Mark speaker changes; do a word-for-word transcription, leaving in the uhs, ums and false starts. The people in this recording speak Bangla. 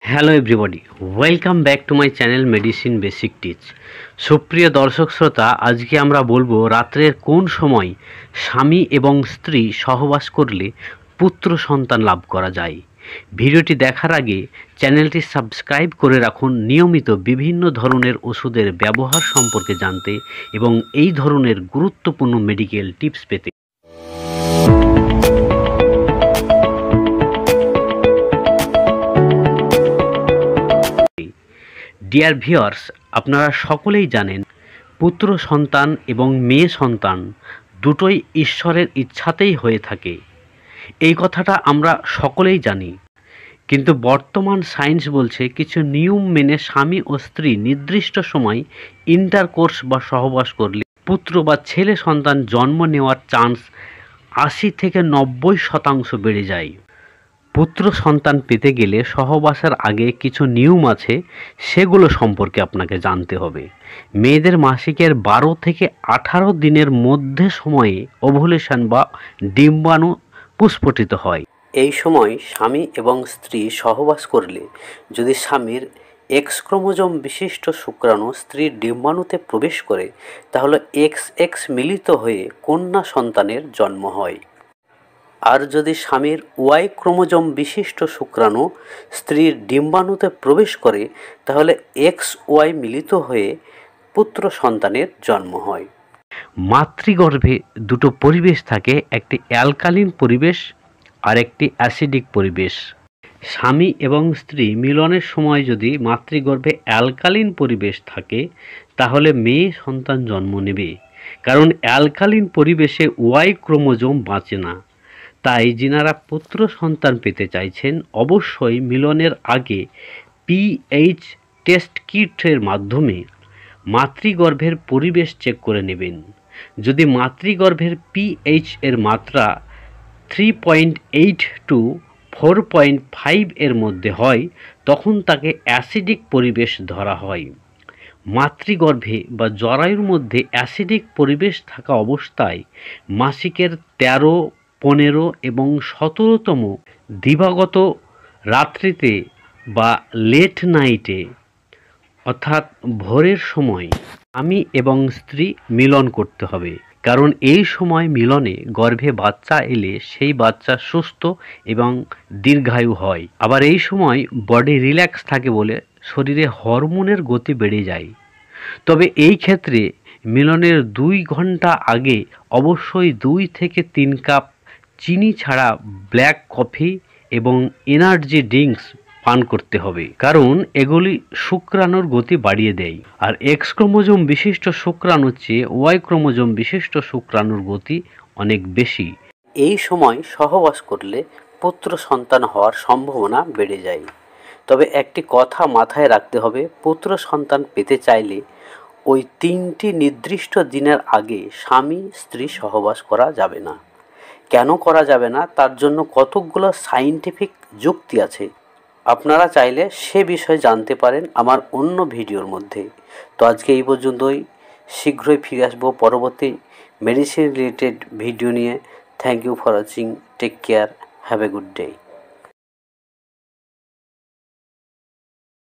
Speaker 1: Hello everybody, welcome back to my channel medicine basic teach. সুপ্রিয় দর্শক শ্রোতা, আজকে আমরা বলবো রাত্রের কোন সময় স্বামী এবং স্ত্রী সহবাস করলে পুত্র সন্তান লাভ করা যায়। ভিডিওটি দেখার আগে চ্যানেলটি সাবস্ক্রাইব করে রাখুন নিয়মিত বিভিন্ন ধরনের ওষুধের ব্যবহার সম্পর্কে জানতে এবং এই ধরনের গুরুত্বপূর্ণ মেডিকেল টিপস পেতে। ডিয়ার ভিউয়ার্স, আপনারা সকলেই জানেন পুত্র সন্তান এবং মেয়ে সন্তান দুটোই ঈশ্বরের ইচ্ছাতেই হয়ে থাকে। এই কথাটা আমরা সকলেই জানি, কিন্তু বর্তমান সায়েন্স বলছে কিছু নিয়ম মেনে স্বামী ও স্ত্রী নির্দিষ্ট সময় ইন্টারকোর্স বা সহবাস করলে পুত্র বা ছেলে সন্তান জন্ম নেওয়ার চান্স আশি থেকে নব্বই শতাংশ বেড়ে যায়। পুত্র সন্তান পেতে গেলে সহবাসের আগে কিছু নিয়ম আছে, সেগুলো সম্পর্কে আপনাকে জানতে হবে। মেয়েদের মাসিকের বারো থেকে আঠারো দিনের মধ্যে সময়ে ওভুলেশন বা ডিম্বাণু পুস্ফটিত হয়। এই সময় স্বামী এবং স্ত্রী সহবাস করলে যদি স্বামীর এক্স ক্রোমোজোম বিশিষ্ট শুক্রাণু স্ত্রীর ডিম্বাণুতে প্রবেশ করে, তাহলে এক্স এক্স মিলিত হয়ে কন্যা সন্তানের জন্ম হয়। আর যদি স্বামীর ওয়াই ক্রোমোজোম বিশিষ্ট শুক্রাণু স্ত্রীর ডিম্বাণুতে প্রবেশ করে, তাহলে এক্স ওয়াই মিলিত হয়ে পুত্র সন্তানের জন্ম হয়। মাতৃগর্ভে দুটো পরিবেশ থাকে, একটি অ্যালকালিন পরিবেশ আর একটি অ্যাসিডিক পরিবেশ। স্বামী এবং স্ত্রী মিলনের সময় যদি মাতৃগর্ভে অ্যালকালিন পরিবেশ থাকে, তাহলে মেয়ে সন্তান জন্ম নেবে, কারণ অ্যালকালিন পরিবেশে ওয়াই ক্রোমোজোম বাঁচে না। তাই যিনারা পুত্র সন্তান পেতে চাইছেন, অবশ্যই মিলনের আগে পিএইচ টেস্ট কিটের মাধ্যমে মাতৃগর্ভের পরিবেশ চেক করে নেবেন। যদি মাতৃগর্ভের পিএইচ এর মাত্রা three point eight to four point five এর মধ্যে হয়, তখন তাকে অ্যাসিডিক পরিবেশ ধরা হয়। মাতৃগর্ভে বা জরায়ুর মধ্যে অ্যাসিডিক পরিবেশ থাকা অবস্থায় মাসিকের তেরো, পনেরো এবং সতেরোতম দিবাগত রাত্রিতে বা লেট নাইটে অর্থাৎ ভোরের সময় স্বামী এবং স্ত্রী মিলন করতে হবে, কারণ এই সময় মিলনে গর্ভে বাচ্চা এলে সেই বাচ্চা সুস্থ এবং দীর্ঘায়ু হয়। আবার এই সময় বডি রিল্যাক্স থাকে বলে শরীরে হরমোনের গতি বেড়ে যায়। তবে এই ক্ষেত্রে মিলনের দুই ঘন্টা আগে অবশ্যই দুই থেকে তিন কাপ চিনি ছাড়া ব্ল্যাক কফি এবং এনার্জি ড্রিঙ্কস পান করতে হবে, কারণ এগুলি শুক্রাণুর গতি বাড়িয়ে দেয়। আর এক্স ক্রোমোজোম বিশিষ্ট শুক্রাণুর চেয়ে ওয়াই ক্রোমোজোম বিশিষ্ট শুক্রাণুর গতি অনেক বেশি। এই সময় সহবাস করলে পুত্র সন্তান হওয়ার সম্ভাবনা বেড়ে যায়। তবে একটি কথা মাথায় রাখতে হবে, পুত্র সন্তান পেতে চাইলে ওই তিনটি নির্দিষ্ট দিনের আগে স্বামী স্ত্রী সহবাস করা যাবে না। কেন করা যাবে না, তার জন্য কতকগুলো সায়েন্টিফিক যুক্তি আছে। আপনারা চাইলে সে বিষয়ে জানতে পারেন আমার অন্য ভিডিওর মধ্যে। তো আজকে এই পর্যন্তই, শীঘ্রই ফিরে আসবো পরবর্তী মেডিসিন রিলেটেড ভিডিও নিয়ে। Thank you for watching, take care, have a good day.